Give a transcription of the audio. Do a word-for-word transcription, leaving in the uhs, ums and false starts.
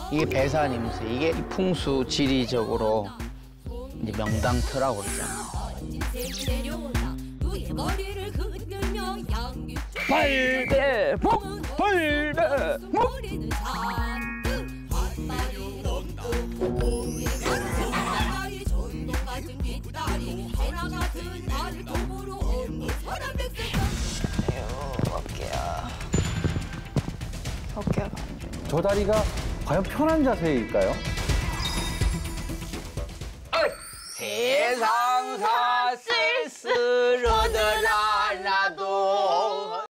이게 배산임새. 이게 풍수 지리적으로 이제 명당터라고 그러잖아. 발대복! 발대복! 어깨야. 어깨가 안 좋네. 저 다리가 과연 편한 자세일까요? 세상사 쓸쓸하더라 나도